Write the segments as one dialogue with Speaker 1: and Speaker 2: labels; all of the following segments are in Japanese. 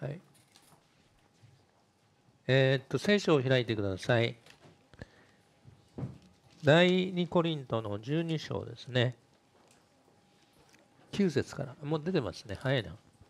Speaker 1: はい。聖書を開いてください。第2コリントの12章ですね。9節から。もう出てますね。早いな。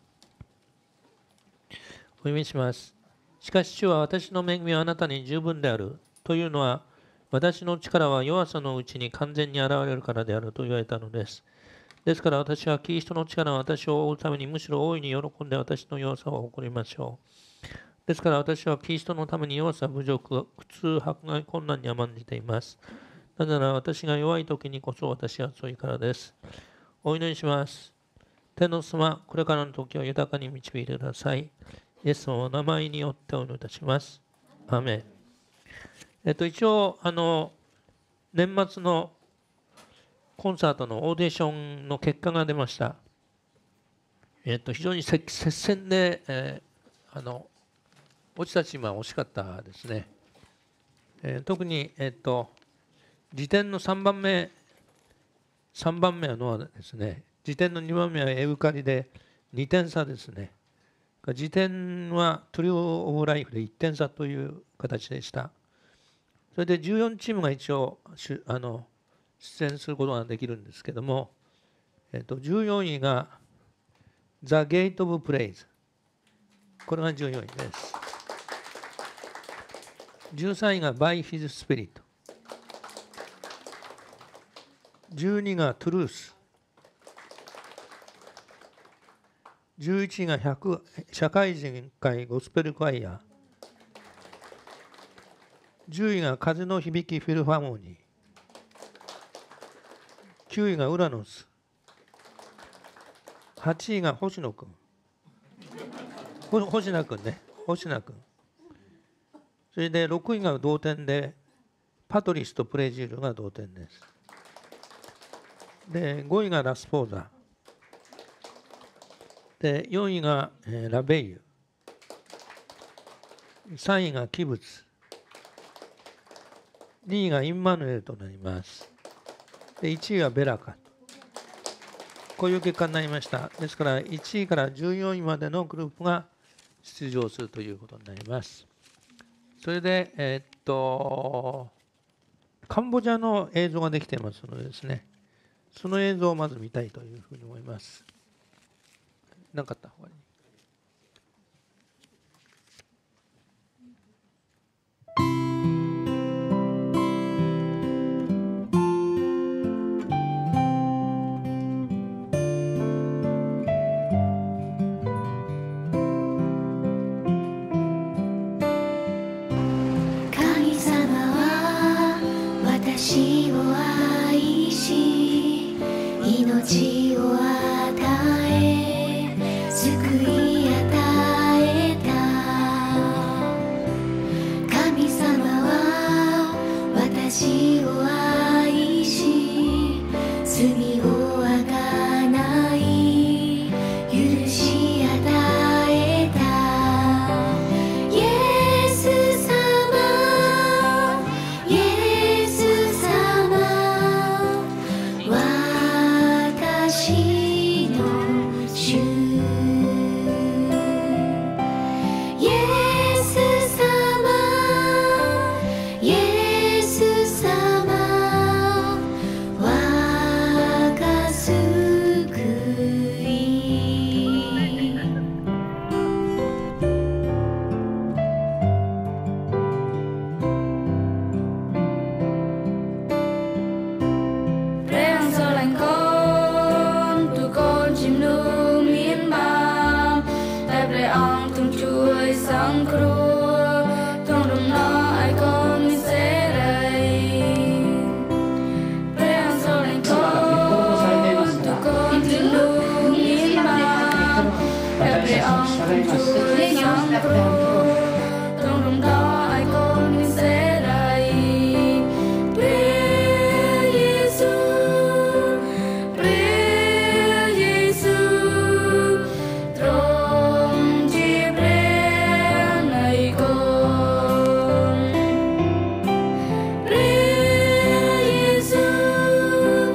Speaker 1: お読みします。しかし主は私の恵みはあなたに十分である。というのは、私の力は弱さのうちに完全に現れるからであると言われたのです。ですから私はキリストの力が私を覆うためにむしろ大いに喜んで私の弱さを誇りましょう。ですから私はキリストのために弱さ、侮辱、苦痛、迫害、困難に甘んじています。なぜなら私が弱い時にこそ私は強いからです。お祈りします。天の様、これからの時を豊かに導いてください。イエスのお名前によってお祈りいたします。アーメン。一応、年末のコンサートのオーディションの結果が出ました。非常に接戦で、落ちたチームは惜しかったですね。特に、次点の3番目はノアですね。次点の2番目はエウカリで2点差ですね。次点はトリオ・オブ・ライフで1点差という形でした。それで14チームが一応出演することができるんですけども、14位が The Gate of Praise。これが14位です。13位が By His Spirit。12位が Truth。11位が社会人会ゴスペルクワイヤー。10位が風の響きフィルハーモニー。9位がウラノス。8位が星野君。星名君ね。星名君。それで6位が同点で、パトリスとプレジールが同点です。で、5位がラスポーザ。で、4位がラベイユ。3位がキブツ。2位がインマヌエルとなります。で、1位がベラカ。こういう結果になりました。ですから、1位から14位までのグループが出場するということになります。それで、カンボジアの映像ができていますのでですね、その映像をまず見たいというふうに思います。なかった方がいい。
Speaker 2: 私を愛し命を与え救い与えた神様は私を愛し罪をあがない許し与えたイエス様イエス様私の主イエス様イエス様我が救いព្រះអង្គស្រឡាញ់កូនទូកូនជាមនុស្សមានបាបតែព្រះអង្គទ្រង់ជួយសង្គ្រោះទ្រង់រំដោះឲ្យកូនមានសេរីព្រះអង្គស្រឡាញ់កូនទូកូនជាមនុស្សមានបាបតែព្រះអង្គទ្រង់ជួយសង្គ្រោះទ្រង់រំដោះឲ្យកូនមានសេរីព្រះយេស៊ូវព្រះយេស៊ូវទ្រង់ជាព្រះនៃកូនព្រះយេស៊ូវ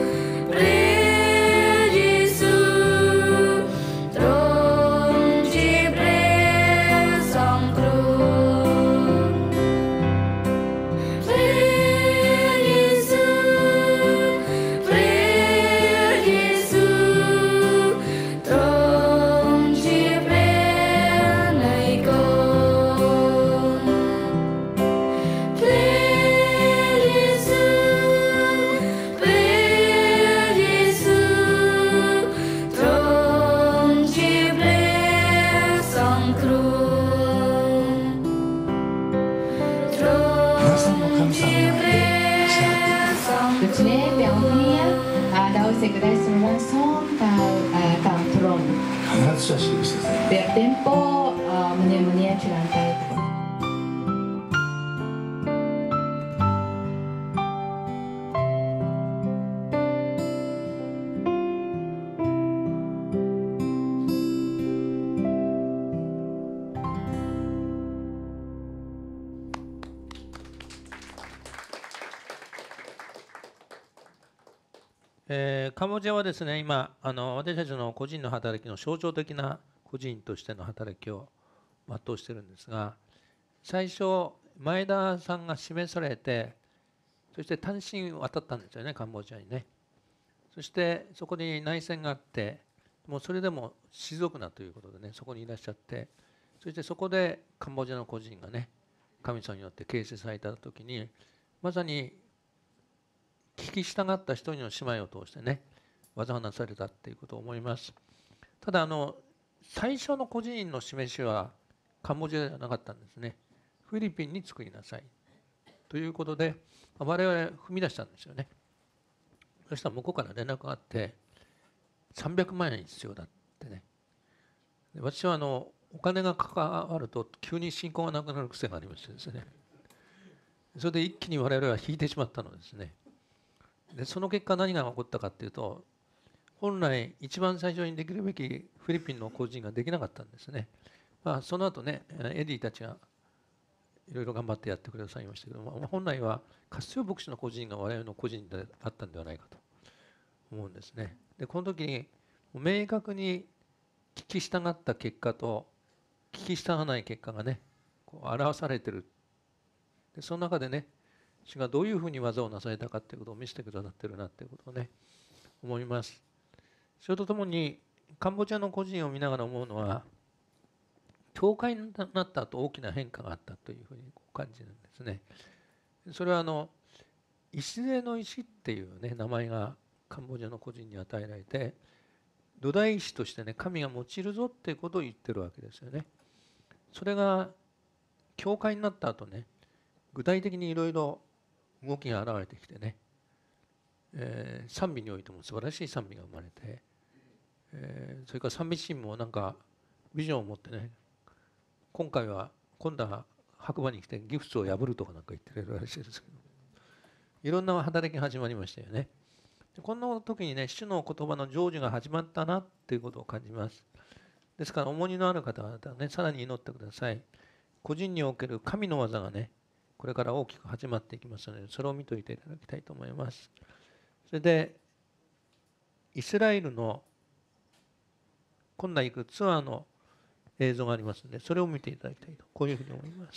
Speaker 2: ព្រះយេស៊ូវទ្រង់ជាព្រះ
Speaker 3: Reis langsung ke throne.
Speaker 4: 必ずしは記してください。
Speaker 3: Tiap tempo mulia-mulia di lantai.
Speaker 1: 「カンボジアはですね、今私たちの個人の働きの象徴的な個人としての働きを全うしているんですが、最初前田さんが指名されて、そして単身渡ったんですよね、カンボジアにね。そしてそこに内戦があって、もうそれでも退くなということでね、そこにいらっしゃって、そしてそこでカンボジアの個人がね、神様によって形成された時に、まさに聞き従った一人の姉妹を通してね、技をなされたっていうことを思います。ただ最初の個人の示しはカンボジアじゃなかったんですね。フィリピンに作りなさいということで、我々踏み出したんですよね。そしたら向こうから連絡があって、300万円必要だってね。で私はお金が関わると急に信仰がなくなる癖がありましてですね。それで一気に我々は引いてしまったのですね。でその結果何が起こったかっていうと、本来一番最初にできるべきフィリピンの個人ができなかったんですね。その後ね、エディたちがいろいろ頑張ってやってくださいましたけども、本来はカスティオ牧師の個人が我々の個人であったんではないかと思うんですね。でこの時に明確に聞き従った結果と聞き従わない結果がね、こう表されてる。でその中でね、主がどういうふうに技をなされたかということを見せてくださってるなということをね、思います。それとともにカンボジアの個人を見ながら思うのは、教会になった後大きな変化があったというふうに感じるんですね。それは礎の石っていうね、名前がカンボジアの個人に与えられて、土台石としてね、神が用いるぞっていうことを言ってるわけですよね。それが教会になった後ね、具体的にいろいろ動きが現れてきてね、賛美においても素晴らしい賛美が生まれて、それから賛美チームもなんかビジョンを持ってね、今度は白馬に来てギフスを破るとかなんか言ってるらしいですけど、いろんな働きが始まりましたよね。こんな時にね、主の言葉の成就が始まったなっていうことを感じます。ですから重荷のある方々はね、さらに祈ってください。個人における神の技がね、これから大きく始まっていきますので、それを見といていただきたいと思います。それでイスラエルの今度行くツアーの映像がありますので、それを見ていただきたいと、こういうふうに思います。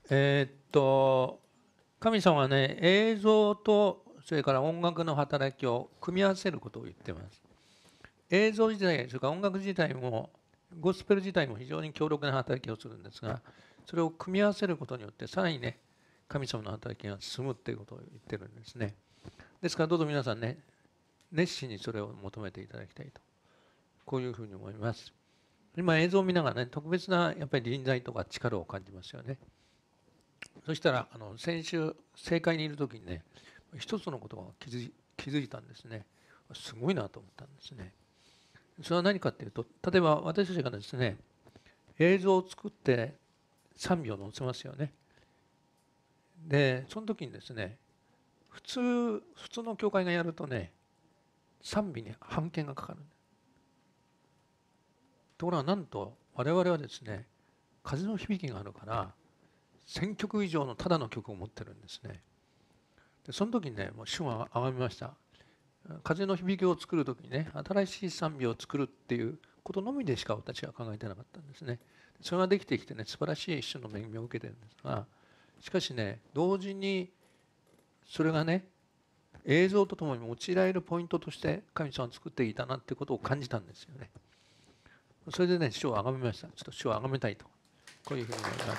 Speaker 1: 神様はね、映像とそれから音楽の働きを組み合わせることを言っています。映像自体、それから音楽自体も、ゴスペル自体も非常に強力な働きをするんですが、それを組み合わせることによって、さらにね、神様の働きが進むということを言ってるんですね。ですから、どうぞ皆さんね、熱心にそれを求めていただきたいと、こういうふうに思います。今、映像を見ながらね、特別なやっぱり臨在とか力を感じますよね。そしたら、先週、正解にいるときにね、一つのことが気づいたんですね。すごいなと思ったんですね。それは何かというと、例えば私たちがですね、映像を作って賛美を載せますよね。で、その時にですね、普通の教会がやるとね、賛美に版権がかかる。ところがなんと我々はですね、風の響きがあるから1000曲以上のただの曲を持ってるんですね。でその時にね、もう主が崇めました。風の響きを作る時にね、新しい賛美を作るっていうことのみでしか私は考えてなかったんですね。それができてきてね、素晴らしい主の恵みを受けてるんですが、しかしね、同時にそれがね、映像とともに用いられるポイントとして神様を作っていたなっていうことを感じたんですよね。それでね、主を崇めました。ちょっと主を崇めたいと、こういうふうに思います。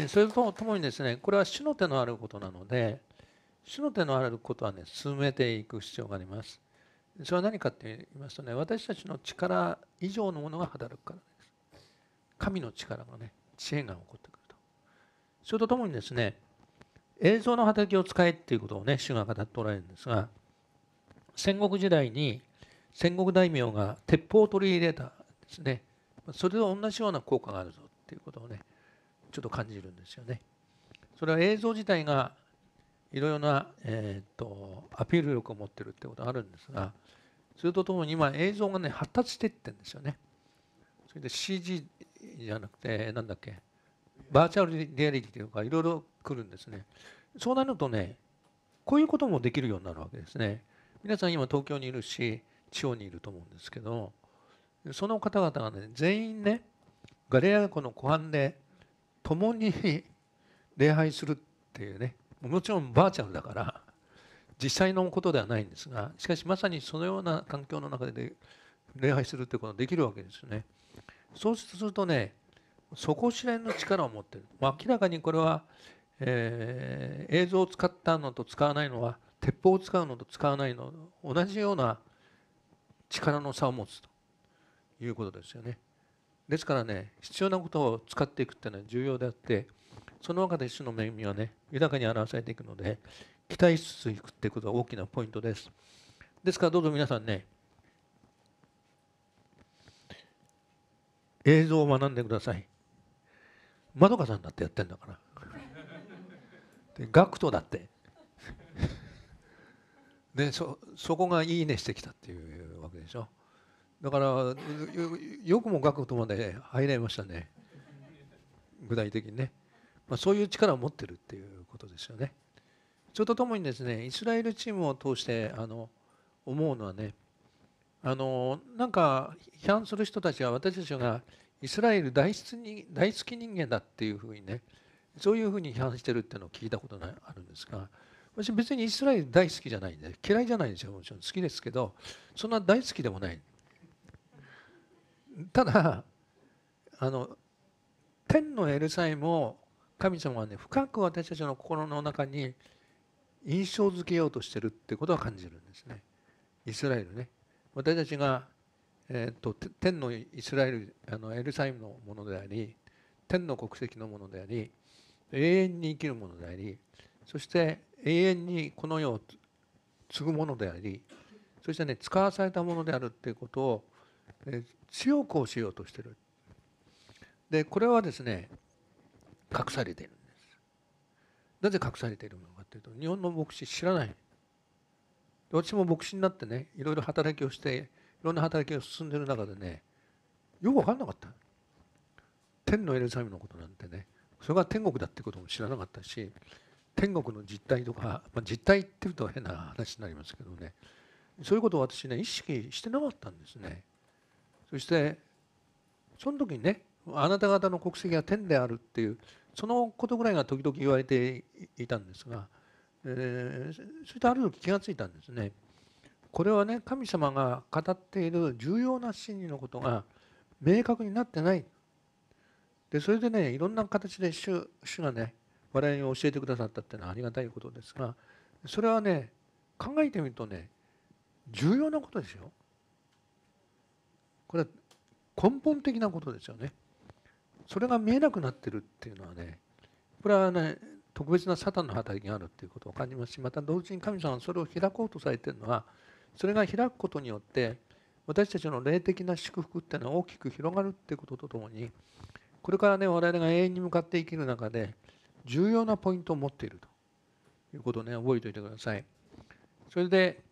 Speaker 1: それとともにですね、これは主の手のあることなので、主の手のあることはね、進めていく必要があります。それは何かって言いますとね、私たちの力以上のものが働くからです。神の力がね、知恵が起こってくると。それとともにですね、映像の働きを使えっていうことをね、主が語っておられるんですが、戦国時代に戦国大名が鉄砲を取り入れたですね、それと同じような効果があるぞっていうことをね、ちょっと感じるんですよね。それは映像自体がいろいろな、アピール力を持っているってことがあるんですが、それとともに今映像がね、発達していってるんですよね。それで CG じゃなくて、なんだっけ、バーチャルリアリティとかいろいろ来るんですね。そうなるとね、こういうこともできるようになるわけですね。皆さん今東京にいるし、地方にいると思うんですけど、その方々がね、全員ね、ガリラヤ湖の湖畔で共に礼拝するっていうね、もちろんバーチャルだから実際のことではないんですが、しかしまさにそのような環境の中で礼拝するってことができるわけですよね。そうするとね、底知れぬ力を持っている。明らかにこれは、映像を使ったのと使わないのは、鉄砲を使うのと使わないのと同じような力の差を持つということですよね。ですからね、必要なことを使っていくっていうのは重要であって、その中で主の恵みはね、豊かに表されていくので、期待しつついくっていうことが大きなポイントです。ですからどうぞ皆さんね、映像を学んでください。まどかさんだってやってんだから。で、ガクトだって。で、そこがいいねしてきたっていうわけでしょ。だからよくもガクトまで入れましたね。具体的にね。そういう力を持ってるっていうことですよね。それとともにですね、イスラエルチームを通して思うのはね、なんか批判する人たちは私たちがイスラエル大好き人間だっていうふうにね、そういうふうに批判してるっていうのを聞いたことがあるんですが、私別にイスラエル大好きじゃないんで、嫌いじゃないんですよ。もちろん好きですけど、そんな大好きでもない。ただ天のエルサレムを神様はね、深く私たちの心の中に印象づけようとしてるってことは感じるんですね。イスラエルね、私たちが、天のイスラエルエルサレムのものであり、天の国籍のものであり、永遠に生きるものであり、そして永遠にこの世を継ぐものであり、そしてね、使わされたものであるっていうことを、強く教えようとしている。で、これはですね、隠されているんです。なぜ隠されているのかというと、日本の牧師知らない。私も牧師になってね、いろいろ働きをして、いろんな働きが進んでいる中でね、よく分かんなかった。天のエルサレムのことなんてね、それが天国だってことも知らなかったし、天国の実態とか、実態って言うと変な話になりますけどね、そういうことを私ね、意識してなかったんですね。そしてその時にね、 あなた方の国籍は天であるっていうそのことぐらいが時々言われていたんですが、そしてある時気がついたんですね。これはね、神様が語っている重要な真理のことが明確になってない。でそれでね、いろんな形で主がね、我々に教えてくださったっていうのはありがたいことですが、それはね、考えてみるとね、重要なことですよ。これは根本的なことですよね。それが見えなくなってるっていうのはね、これはね、特別なサタンの働きがあるっていうことを感じますし、また同時に神様がそれを開こうとされているのは、それが開くことによって私たちの霊的な祝福っていうのは大きく広がるっていうこととともに、これからね、我々が永遠に向かって生きる中で重要なポイントを持っているということをね、覚えておいてください。それで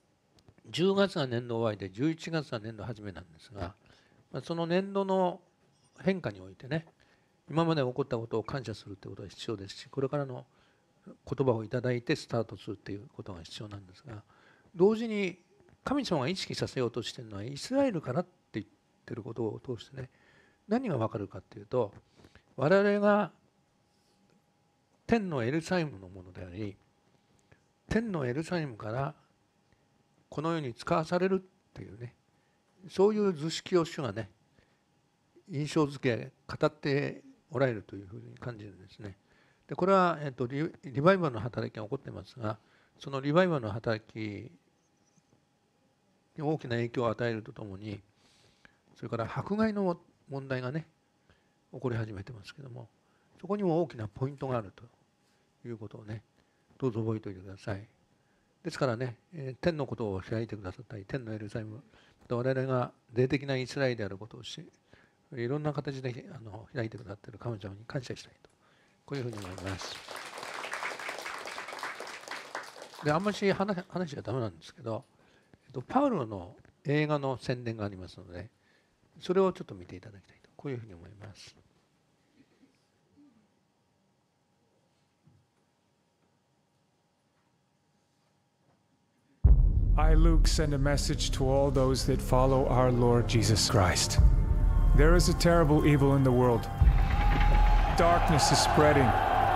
Speaker 1: 10月が年度終わりで11月が年度始めなんですが、その年度の変化においてね、今まで起こったことを感謝するということが必要ですし、これからの言葉をいただいてスタートするということが必要なんですが、同時に神様が意識させようとしているのはイスラエルからって言ってることを通してね、何が分かるかっていうと、我々が天のエルサレムのものであり、天のエルサレムからこの世に使わされるっていうね、そういう図式を主がね、印象づけ語っておられるというふうに感じるんですね。でこれは、リバイバルの働きが起こってますが、そのリバイバルの働きに大きな影響を与えるとともに、それから迫害の問題がね起こり始めてますけども、そこにも大きなポイントがあるということをね、どうぞ覚えておいてください。ですからね、天のことを開いてくださったり、天のエルサレム、また我々が霊的なイスラエルであることをいろんな形で開いてくださっている神様に感謝したいと、こういうふうに思います。であんまり話しちゃダメなんですけど、パウロの映画の宣伝がありますので、それをちょっと見ていただきたいと、こういうふうに思います。
Speaker 5: I, Luke, send a message to all those that follow our Lord Jesus Christ. There is a terrible evil in the world. Darkness is spreading.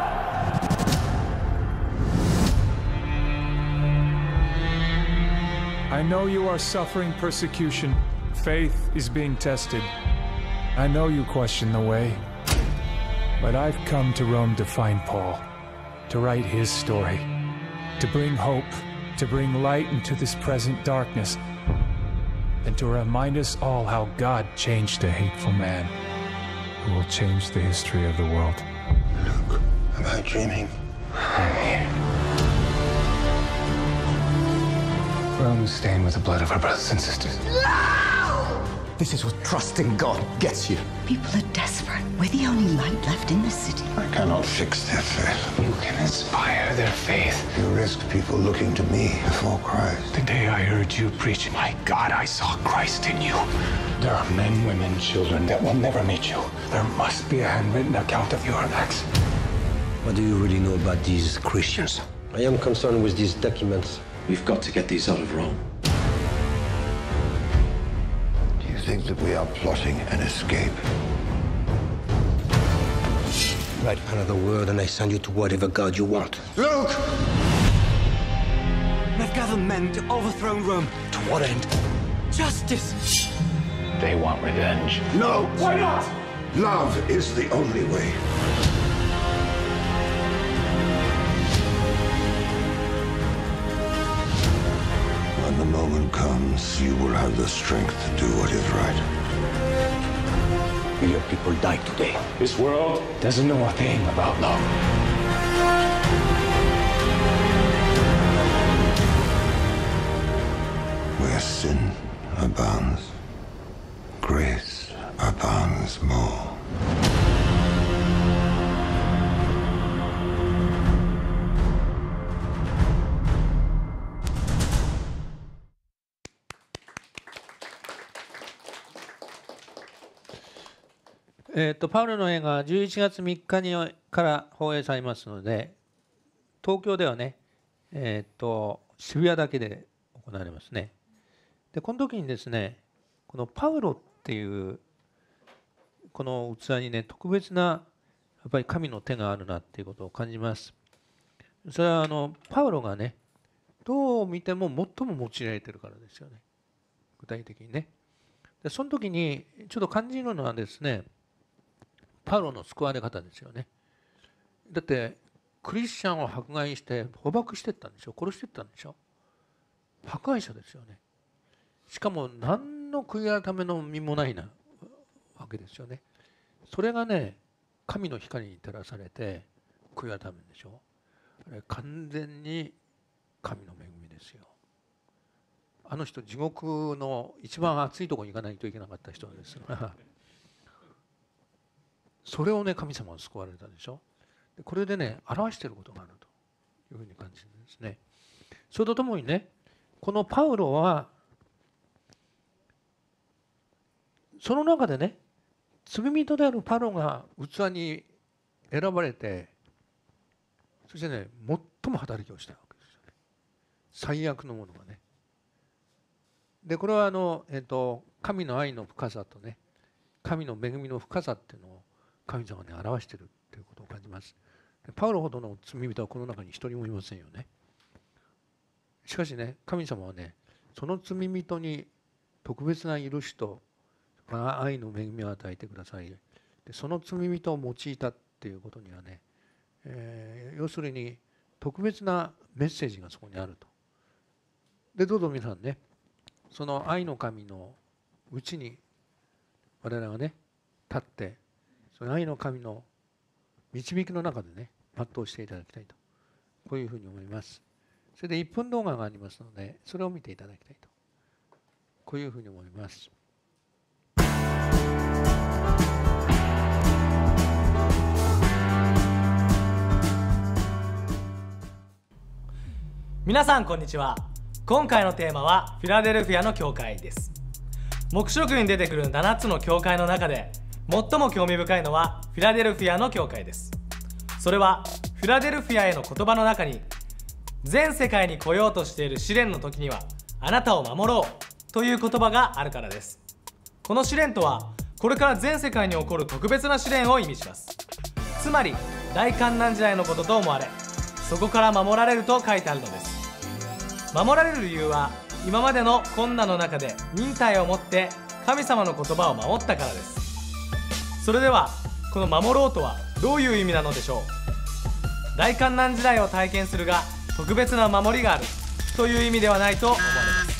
Speaker 5: I know you are suffering persecution. Faith is being tested. I know you question the way. But I've come to Rome to find Paul, to write his story, to bring hope, to bring light into this present darkness, and to remind us all how God changed a hateful man who will change the history of the world.
Speaker 4: Luke, am I dreaming?
Speaker 5: I'm here. Rome is stained with the blood of our brothers and sisters.
Speaker 6: This is what trusting God gets you.
Speaker 7: People are desperate. We're the only light left in this city.
Speaker 4: I cannot fix their faith.
Speaker 5: You can inspire their faith.
Speaker 4: You risk people looking to me before Christ.
Speaker 5: The day I heard you preach, my God, I saw Christ in you. There are men, women, children that will never meet you. There must be a handwritten account of your acts.
Speaker 6: What do you really know about these Christians? I am concerned with these documents.
Speaker 8: We've got to get these out of Rome.
Speaker 4: Do you think that we are plotting an escape?
Speaker 6: Write another word and I send you to whatever God you want.
Speaker 4: Luke!
Speaker 6: They've gathered men to overthrow Rome. To what end? Justice!
Speaker 5: They want revenge.
Speaker 4: No! Why not? Love is the only way. When the moment comes, you will have the strength to do what is right.
Speaker 6: Your people died today.
Speaker 5: This world doesn't know a thing about love.
Speaker 4: Where sin abounds, grace abounds more.
Speaker 1: 「パウロの映画は11月3日にから放映されますので、東京ではね、渋谷だけで行われますね。でこの時にですね、このパウロっていうこの器にね、特別なやっぱり神の手があるなっていうことを感じます。それはパウロがね、どう見ても最も用いられてるからですよね。具体的にね。でその時にちょっと感じるのはですね、パウロの救われ方ですよね。だってクリスチャンを迫害して捕獲していったんでしょ、殺していったんでしょ。迫害者ですよね。しかも何の悔い改めの身もないなわけですよね。それがね、神の光に照らされて悔い改めるでしょ。あれ完全に神の恵みですよ。あの人地獄の一番熱いところに行かないといけなかった人ですがそれをね、神様は救われたでしょ。これでね、表していることがあるというふうに感じるんですね。それとともにね、このパウロはその中でね、罪人であるパウロが器に選ばれて、そしてね、最も働きをしたわけですよね。最悪のものがね。でこれは神の愛の深さとね、神の恵みの深さっていうのを神様に表しているということを感じます。パウロほどの罪人はこの中に一人もいませんよね。しかしね、神様はね、その罪人に特別な許しと愛の恵みを与えてください。でその罪人を用いたっていうことにはね、要するに特別なメッセージがそこにあると。でどうぞ皆さんね、その愛の神のうちに我々がね立って、その愛の神の導きの中でね全うしていただきたいと、こういうふうに思います。それで1分動画がありますので、それを見ていただきたいと、こういうふうに思います。
Speaker 9: 皆さんこんにちは。今回のテーマはフィラデルフィアの教会です。黙示録に出てくる7つの教会の中で最も興味深いのはフィラデルフィアの教会です。それはフィラデルフィアへの言葉の中に、全世界に来ようとしている試練の時にはあなたを守ろうという言葉があるからです。この試練とはこれから全世界に起こる特別な試練を意味します。つまり大患難時代のことと思われ、そこから守られると書いてあるのです。守られる理由は今までの困難の中で忍耐を持って神様の言葉を守ったからです。それではこの守ろうとはどういう意味なのでしょう。大患難時代を体験するが特別な守りがあるという意味ではないと思われます。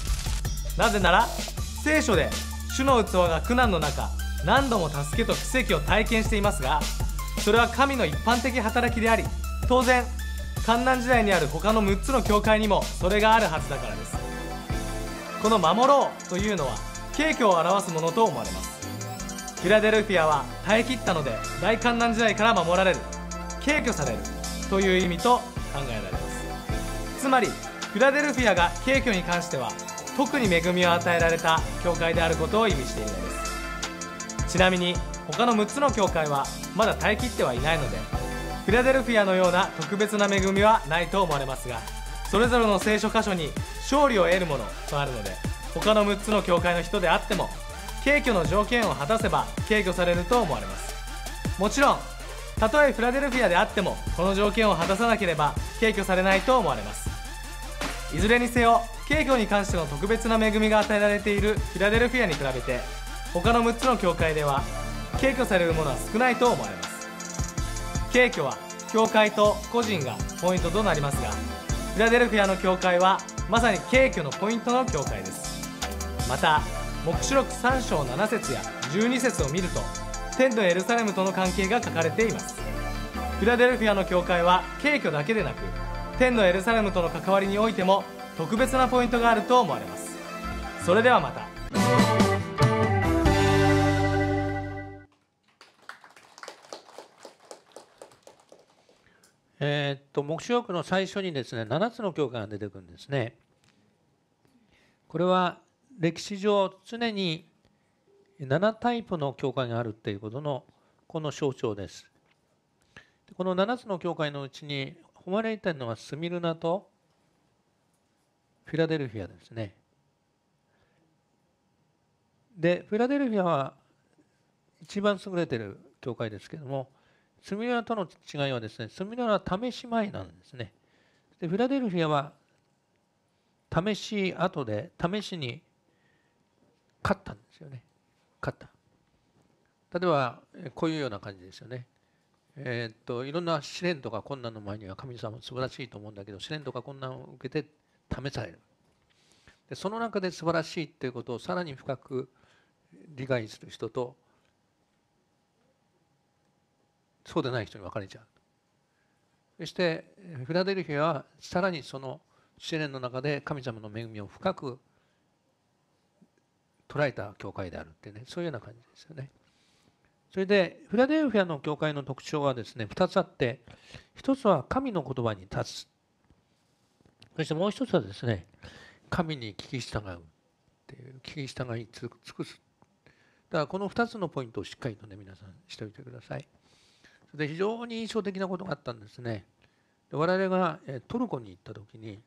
Speaker 9: なぜなら聖書で主の器が苦難の中何度も助けと奇跡を体験していますが、それは神の一般的働きであり、当然患難時代にある他の6つの教会にもそれがあるはずだからです。この守ろうというのは景挙を表すものと思われます。フィラデルフィアは耐え切ったので大患難時代から守られる、景挙されるという意味と考えられます。つまりフィラデルフィアが景挙に関しては特に恵みを与えられた教会であることを意味しているのです。ちなみに他の6つの教会はまだ耐え切ってはいないので、フィラデルフィアのような特別な恵みはないと思われますが、それぞれの聖書箇所に勝利を得るものとあるので、他の6つの教会の人であっても景挙の条件を果たせば景挙されると思われます。もちろんたとえフィラデルフィアであってもこの条件を果たさなければ景挙されないと思われます。いずれにせよ景挙に関しての特別な恵みが与えられているフィラデルフィアに比べて、他の6つの教会では景挙されるものは少ないと思われます。景挙は教会と個人がポイントとなりますが、フィラデルフィアの教会はまさに景挙のポイントの教会です。また黙示録3章7節や12節を見ると天のエルサレムとの関係が書かれています。フィラデルフィアの教会は景挙だけでなく天のエルサレムとの関わりにおいても特別なポイントがあると思われます。それではまた。
Speaker 1: 黙示録の最初にですね、7つの教会が出てくるんですね。これは歴史上常に7タイプの教会があるということのこの象徴です。この7つの教会のうちに誉れているのはスミルナとフィラデルフィアですね。で、フィラデルフィアは一番優れている教会ですけれども、スミルナとの違いはですね、スミルナは試し前なんですね。でフィラデルフィアは試し後で試しに勝ったんですよね。勝った。例えばこういうような感じですよね。いろんな試練とか困難の前には神様は素晴らしいと思うんだけど、試練とか困難を受けて試される。でその中で素晴らしいということをさらに深く理解する人とそうでない人に分かれちゃう。そしてフィラデルフィアはさらにその試練の中で神様の恵みを深く捉えた教会であるってね、そういうような感じですよね。それでフィラデルフィアの教会の特徴はですね、2つあって、1つは神の言葉に立つ。そしてもう1つはですね、神に聞き従うっていう、聞き従い尽くす。だからこの2つのポイントをしっかりとね、皆さんしておいてください。それで非常に印象的なことがあったんですね。我々がトルコに行った時に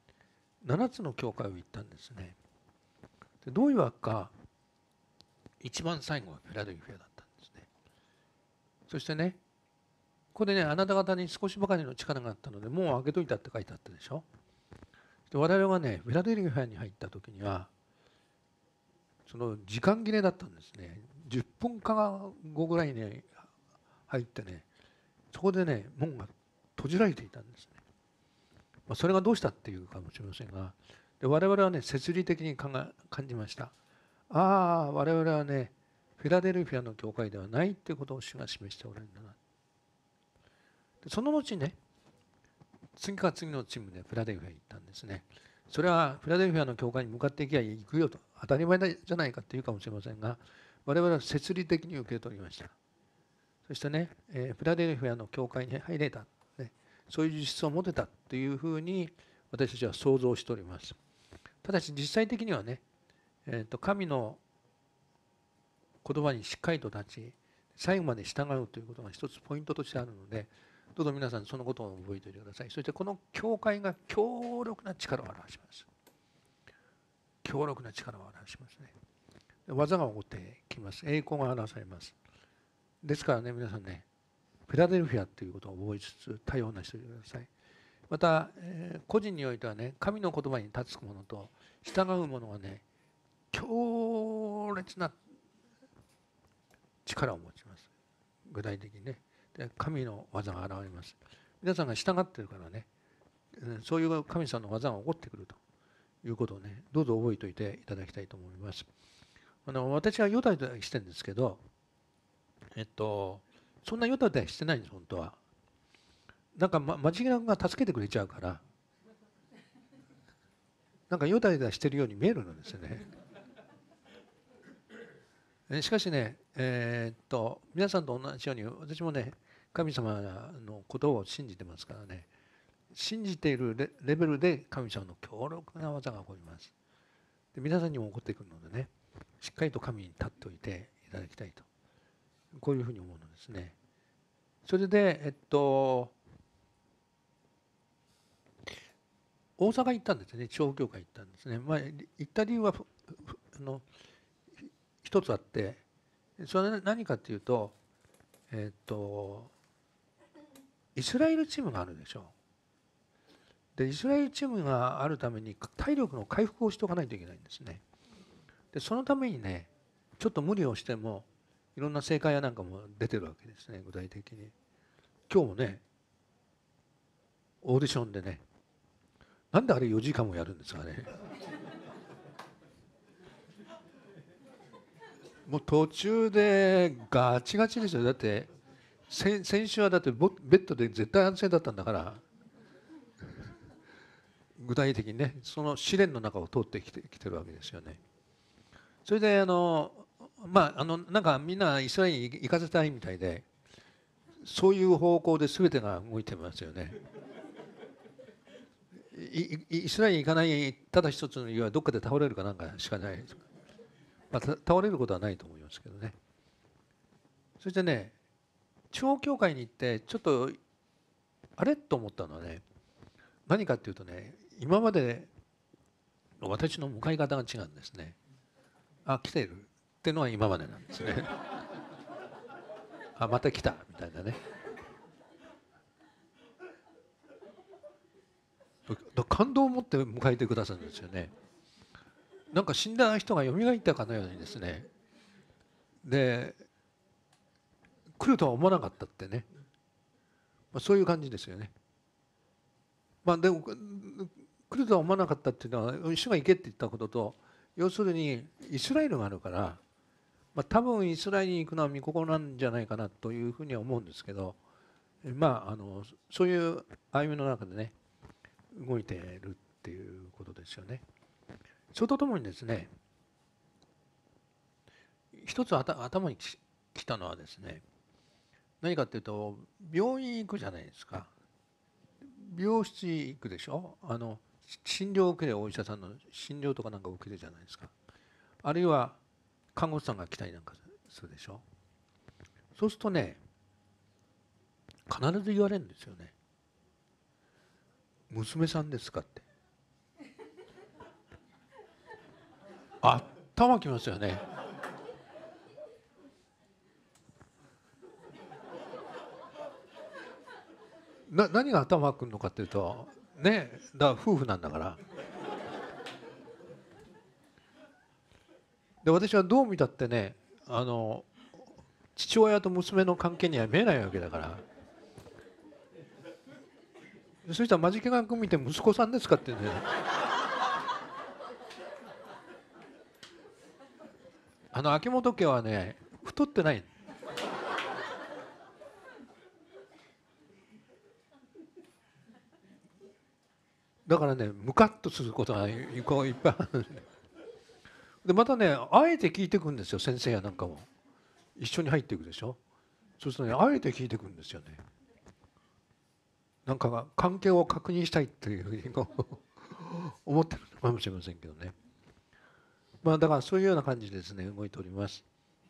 Speaker 1: 7つの教会を行ったんですね。でどういうわけか、一番最後はフィラデルフィアだったんですね。そしてね、ここでね、あなた方に少しばかりの力があったので、もう開けといたって書いてあったでしょ。で我々がね、フィラデルフィアに入った時には、その時間切れだったんですね。10分か後ぐらいに、ね、入ってね、そこでね、門が閉じられていたんですね。それがどうしたっていうかもしれませんが、で我々はね、摂理的に感じました。ああ、我々はね、フィラデルフィアの教会ではないっていうことを主が示しておられるんだな。でその後ね、次から次のチームでフィラデルフィアに行ったんですね。それはフィラデルフィアの教会に向かっていけば行くよと、当たり前じゃないかっていうかもしれませんが、我々は摂理的に受け取りました。そしてね、フィラデルフィアの教会に入れた、ね、そういう実質を持てたというふうに私たちは想像しております。ただし実際的にはね、神の言葉にしっかりと立ち、最後まで従うということが一つポイントとしてあるので、どうぞ皆さんそのことを覚えておいてください。そしてこの教会が強力な力を表します。強力な力を表しますね。技が起こってきます。栄光が表されます。ですからね、皆さんね、フィラデルフィアということを覚えつつ、多様な人でください。また、個人においてはね、神の言葉に立つものと従うものはね、強烈な力を持ちます。具体的にね。で神の技が現れます。皆さんが従っているからね、そういう神様の技が起こってくるということをね、どうぞ覚えておいていただきたいと思います。私はヨタヨタしてるんですけど、そんなヨタヨタしてないんです、本当は。なんか間違いが助けてくれちゃうから、なんかヨタヨタしてるように見えるんですよね。しかしね、皆さんと同じように私もね、神様のことを信じてますからね、信じているレベルで神様の強力な技が起こります。で皆さんにも起こってくるのでね、しっかりと神に立っておいていただきたいと、こういうふうに思うのですね。それで大阪行ったんですね。地方教会行ったんですね。行った理由は一つあって、それは何かっていうと、イスラエルチームがあるでしょう。でイスラエルチームがあるために体力の回復をしておかないといけないんですね。でそのためにね、ちょっと無理をしてもいろんな正解やなんかも出てるわけですね、具体的に。今日もね、オーディションでね、なんであれ4時間もやるんですかね。もう途中でガチガチですよ。だって先週はだってベッドで絶対安静だったんだから、具体的にね、その試練の中を通ってきてるわけですよね。それでなんかみんなイスラエルに行かせたいみたいで、そういう方向で全てが動いてますよね。イスラエルに行かないただ一つの理由はどっかで倒れるかなんかしかない。倒れることはないと思いますけどね。そしてね、地方教会に行ってちょっとあれと思ったのはね、何かっていうとね、今までの私の向かい方が違うんですね。あ、来ているっていうのは今までなんですね。
Speaker 10: あ、また来たみたいなね。感動を持って迎えてくださるんですよね。なんか死んだ人が蘇ったかのようにですね。で来るとは思わなかったってね、そういう感じですよね。でも来るとは思わなかったっていうのは主が行けって言ったことと、要するにイスラエルがあるから、多分イスラエルに行くのは御心なんじゃないかなというふうには思うんですけど、そういう歩みの中でね動いているっていうことですよね。それとともにですね、一つ頭に来たのはですね、何かっていうと、病院行くじゃないですか。病室行くでしょ。診療を受ける、お医者さんの診療とかなんか受けるじゃないですか。あるいは看護師さんが来たりなんかするでしょ。そうするとね、必ず言われるんですよね。娘さんですかって。頭きますよね。何が頭くるのかっていうとね、だから夫婦なんだから。で私はどう見たってね、父親と娘の関係には見えないわけだから。そしたら間近く見て息子さんですかってね。秋元家はね太ってない。だからねムカッとすることがいっぱいある。でまたねあえて聞いてくるんですよ、先生やなんかも一緒に入っていくでしょ。そうするとねあえて聞いてくるんですよね。なんか関係を確認したいっていうふうに思ってるのかもしれませんけどね。だからそういうような感じでですね動いております。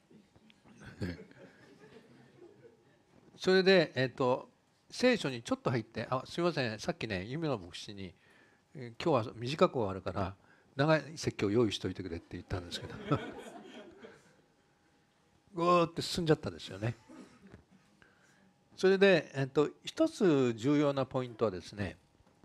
Speaker 10: それで聖書にちょっと入って、すみません、さっきね夢の牧師に今日は短く終わるから長い説教を用意しておいてくれって言ったんですけどぐーって進んじゃったんですよね。それで一つ重要なポイントはですね、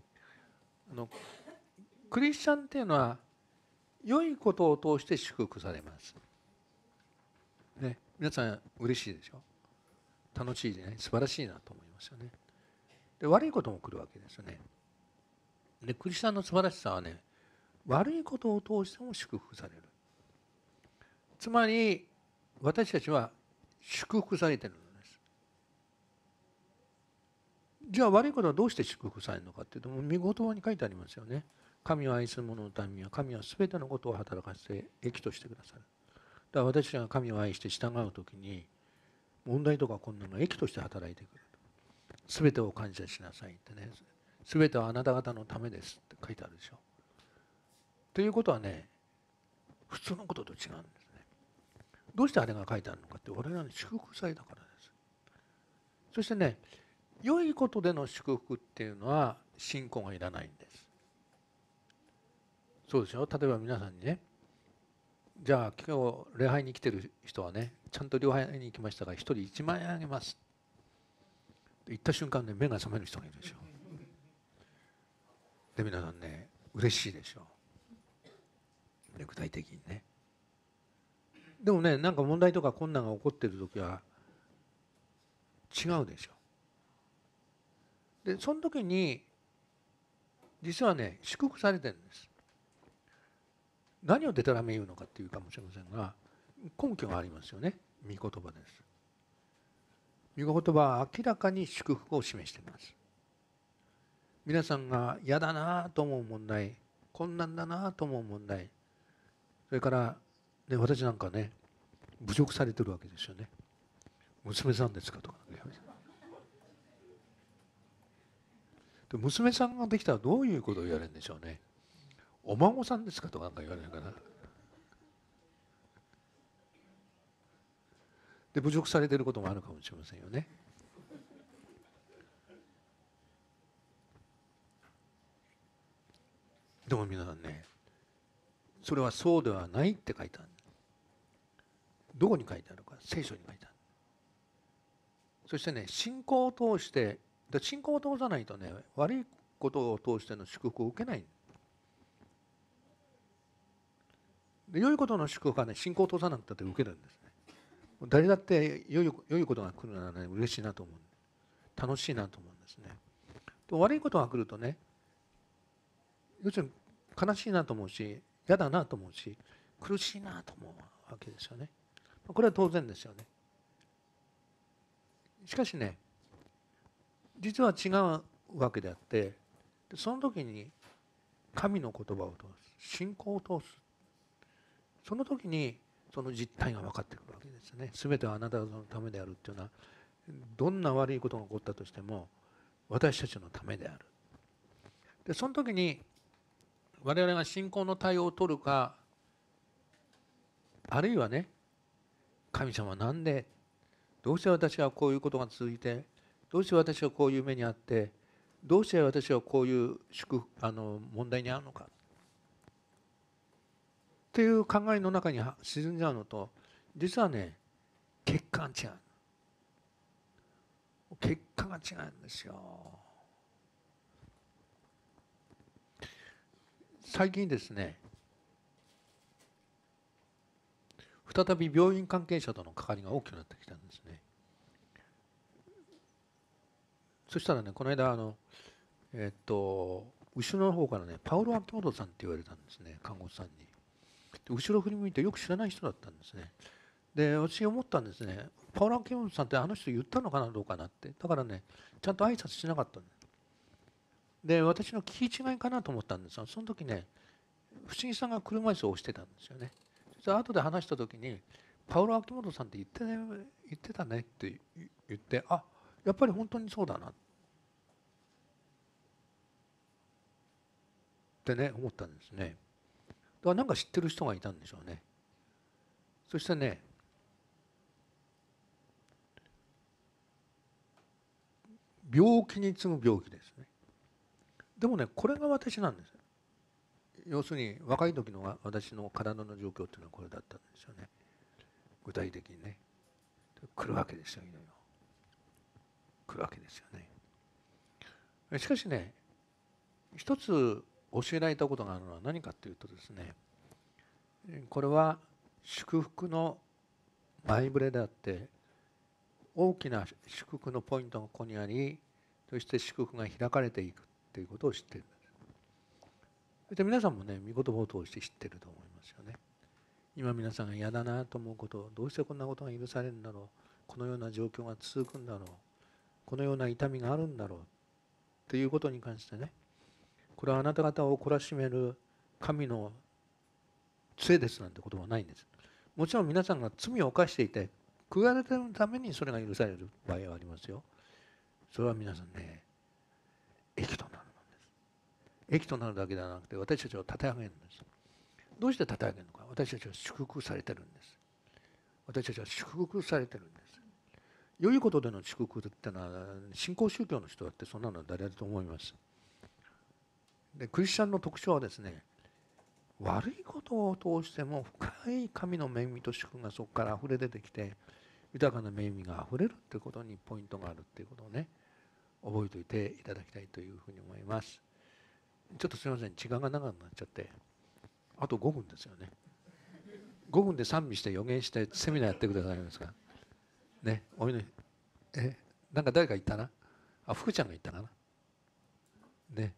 Speaker 10: クリスチャンっていうのは良いことを通して祝福されます、ね、皆さん嬉しいでしょ。楽しいね、素晴らしいなと思いますよね。で悪いことも来るわけですよね。でクリスチャンの素晴らしさはね、悪いことを通しても祝福される。つまり私たちは祝福されているのです。じゃあ悪いことはどうして祝福されるのかっていうと、御言葉に書いてありますよね。神を愛する者のためには神は全てのことを働かせて益としてくださる。だから私たちが神を愛して従うときに問題とか困難が益として働いてくる。全てを感謝しなさいってね。全てはあなた方のためですって書いてあるでしょ。ということはね、普通のことと違うんですね。どうしてあれが書いてあるのかって、我々の祝福されたからです。そしてね、良いことでの祝福っていうのは信仰がいらないんです。そうですよ。例えば皆さんにね、じゃあ今日礼拝に来てる人はね、ちゃんと礼拝に行きましたから1人1万円あげますって言った瞬間ね、目が覚める人がいるでしょ。で皆さんね嬉しいでしょ。で具体的にね。でもね、なんか問題とか困難が起こっている時は違うでしょ。でその時に実はね祝福されてるんです。何をデタラメ言うのかっていうかもしれませんが、根拠がありますよね。御言葉です。御言葉は明らかに祝福を示しています。皆さんが嫌だなと思う問題、困難だなと思う問題、それから、ね、私なんかね侮辱されてるわけですよね。娘さんですかとか、で娘さんができたらどういうことを言われるんでしょうね。お孫さんですかとかなんか言われるかな。で侮辱されていることもあるかもしれませんよね。でも皆さんね、それはそうではないって書いてある。どこに書いてあるか、聖書に書いてある。 そしてね、信仰を通して、信仰を通さないとね、悪いことを通しての祝福を受けない。で、良いことの祝福はね、信仰を通さなくたって受けるんですね。誰だって良いことが来るならね、嬉しいなと思う。楽しいなと思うんですね。で悪いことが来るとね、要するに悲しいなと思うし、嫌だなと思うし、苦しいなと思うわけですよね。これは当然ですよね。しかしね、実は違うわけであって、その時に神の言葉を通す、信仰を通す、その時にその実態が分かってくるわけですね。すべてはあなたのためであるっていうのは、どんな悪いことが起こったとしても私たちのためである。でその時に我々が信仰の対応を取るか、あるいはね、神様なんで、どうして私はこういうことが続いて、どうして私はこういう目にあって、どうして私はこういう問題に遭うのかっていう考えの中に沈んじゃうのと、実はね、結果が違う。結果が違うんですよ。最近ですね、再び病院関係者との関わりが大きくなってきたんですね。そしたらね、この間後ろの方からね、パウロ・アキモトさんって言われたんですね、看護師さんに。後ろ振り向いてよく知らない人だったんですね。で、私思ったんですね。パウロ・アキモトさんってあの人言ったのかなどうかなって。だからね、ちゃんと挨拶しなかったんです。で、私の聞き違いかなと思ったんですが、その時ね、不思議さんが車椅子を押してたんですよね。そして後で話した時に、パウロ・アキモトさんって言ってたねって言って、あ、やっぱり本当にそうだなってね、思ったんですね。だからなんか知ってる人がいたんでしょうね。そしてね、病気に次ぐ病気ですね。でもね、これが私なんです。要するに若い時の私の体の状況っていうのはこれだったんですよね。具体的にね。来るわけですよ、いろいろ。来るわけですよね。しかしね、一つ教えられたことがあるのは何かというとですね、これは祝福の前触れであって、大きな祝福のポイントがここにあり、そして祝福が開かれていくということを知っているんです。そして皆さんもね、御言葉を通して知っていると思いますよね。今皆さんが嫌だなと思うこと、どうしてこんなことが許されるんだろう、このような状況が続くんだろう、このような痛みがあるんだろうということに関してね、これはあなた方を懲らしめる神の杖ですなんてことはないんです。もちろん皆さんが罪を犯していて悔やれているためにそれが許される場合はありますよ。それは皆さんね、益となるのです。益となるだけではなくて、私たちを称え上げるんです。どうして称え上げるのか。私たちは祝福されてるんです。私たちは祝福されてるんです。良いことでの祝福ってのは、新興宗教の人だってそんなのは誰だと思います。で、クリスチャンの特徴はですね、悪いことを通しても深い神の恵みと祝福がそこから溢れ出てきて、豊かな恵みが溢れるということにポイントがあるということをね、覚えておいていただきたいというふうに思います。ちょっとすみません、時間が長くなっちゃって、あと5分ですよね。5分で賛美して予言してセミナーやってくださいますか。ね、お祈り。なんか誰か言ったな。あ、福ちゃんが言ったかな。ね。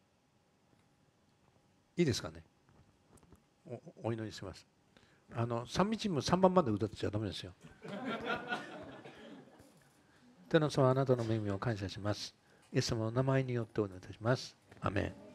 Speaker 10: いいですかね。お祈りします。賛美チーム3番まで歌ってちゃダメですよ。天の様、あなたの恵みを感謝します。イエス様の名前によってお願いいたします。アメン。